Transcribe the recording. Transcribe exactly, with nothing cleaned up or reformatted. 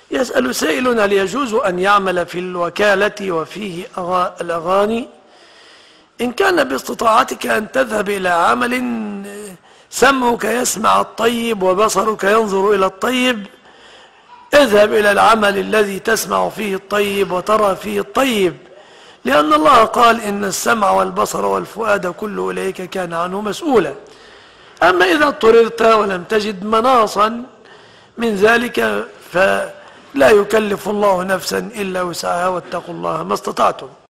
يسأل سائل: هل يجوز أن يعمل في الوكالة وفيه الأغاني؟ إن كان باستطاعتك أن تذهب إلى عمل سمعك يسمع الطيب وبصرك ينظر إلى الطيب، اذهب إلى العمل الذي تسمع فيه الطيب وترى فيه الطيب، لأن الله قال: إن السمع والبصر والفؤاد كل أولئك كان عنه مسؤولا. أما إذا اضطررت ولم تجد مناصا من ذلك فلا يكلف الله نفسا إلا وسعها، واتقوا الله ما استطعتم.